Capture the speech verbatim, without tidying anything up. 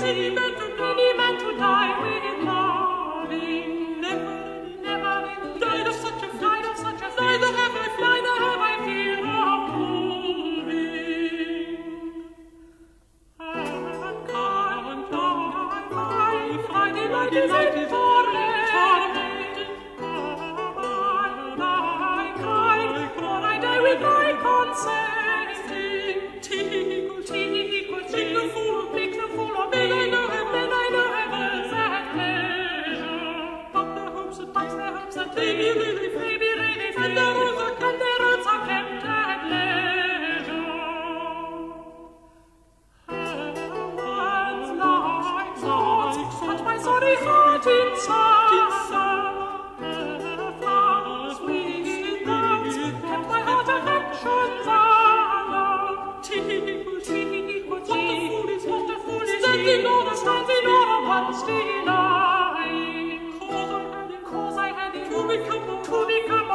any man to any man to die with loving. Never, never died of such a died of such a neither have I neither have I fear of moving. And come and fly, fly, delight is in torment. I cry, for I die with thy consenting. Tickle, tickle, make the fool, make the fool of me. Then I know heaven, then I know heaven's at pleasure. But the hopes and bugs, their hopes and baby, baby, baby, baby, and their roads are and their roads are kept at leisure. Heaven's lights, lights, touch my sorry heart inside. The flowers, sweet birds, kept my heart affections under. Tickle, tickle, what the fool is, what the fool is, standing on a, standing on a once denying. Cause I had it, cause I had it, to become, to become